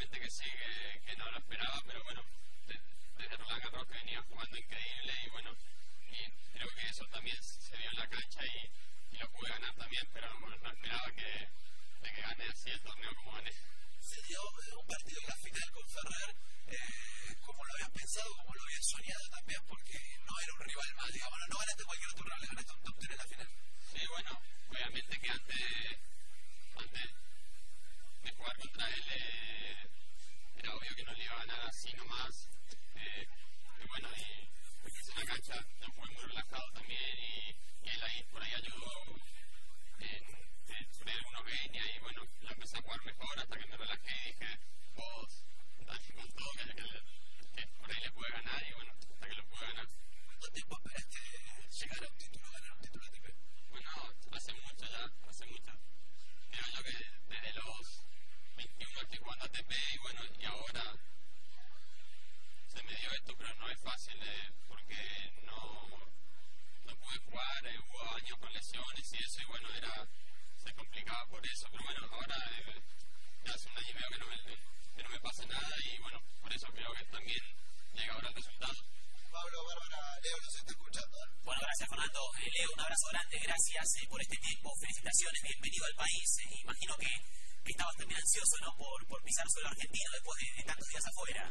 obviamente que sí, que no lo esperaba, pero bueno, desde Roland Garros que venía jugando increíble y bueno, y creo que eso también se vio en la cancha y lo pude ganar también, pero bueno, no esperaba de que gane así el torneo como gané. Se dio un partido en la final con Ferrer, como lo habías pensado, como lo habías soñado también, porque no era un rival mal, digamos, no ganaste cualquier otro rival, le ganaste un top 3 en la final. Sí, bueno, obviamente que antes de jugar contra él era obvio que no le iba a ganar así nomás, y bueno, y es una cancha, yo jugué muy relajado también y él ahí por ahí ayudó por ahí algunos genios y bueno, yo empecé a jugar mejor hasta que me relajé y dije, vos, dale con todo que por ahí le pude ganar y bueno, hasta que lo pude ganar. ¿Cuánto tiempo esperaste llegar a un título, ganar un título ATP? Bueno, hace mucho ya, hace mucho. Creo yo que desde los 21 estoy jugando ATP y bueno, y ahora se me dio esto, pero no es fácil porque no pude jugar, hubo años con lesiones y eso y bueno, se complicaba por eso, pero bueno, ahora ya hace un año y medio que no me pasa nada y bueno, por eso creo que también llega ahora el resultado. Pablo, Bárbara, Leo nos está escuchando. Bueno, gracias Fernando. Leo, un abrazo grande, gracias por este tiempo, felicitaciones, bienvenido al país. Imagino que estabas también ansioso, ¿no?, por pisar suelo argentino después de tantos días afuera.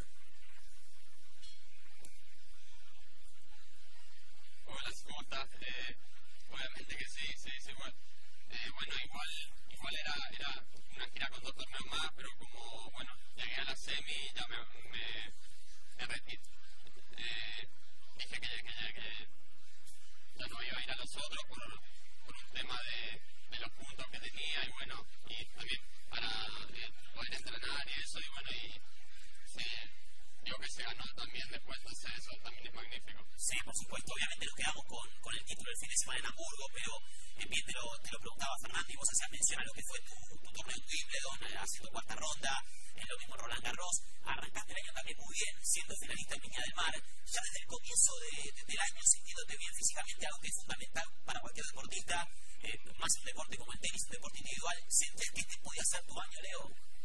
Hola, ¿cómo estás? Obviamente que sí, bueno, igual era una gira con 2 torneos más, pero como, bueno, llegué a la semi, ya me retiré. Dije que ya no iba a ir a los otros por un tema de los puntos que tenía y bueno, y también para poder entrenar y eso, y bueno, y sí, digo que se ganó también después, entonces eso también es magnífico. Sí, por supuesto, obviamente nos quedamos con el título del fin de semana en Hamburgo, pero bien te lo preguntaba Fernando y vos hacías mención a lo que fue tu torneo en Wimbledon, haciendo cuarta ronda, lo mismo en Roland Garros, arrancaste el año también muy bien, siendo finalista en Viña del Mar, ya desde el comienzo del año sintiéndote bien físicamente, algo que es fundamental para cualquier deportista, más un deporte como el tenis, un deporte individual. ¿Sentías que este podía ser tu año, Leo?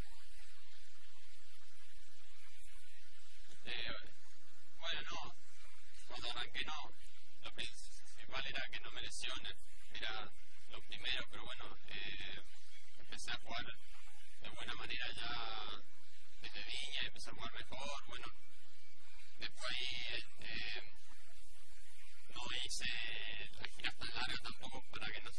Bueno, no, cuando arranqué no, lo principal era que no me lesione, era lo primero, pero bueno, empecé a jugar de buena manera ya desde Viña, empecé a jugar mejor, bueno, después ahí no hice las giras tan largas tampoco para que no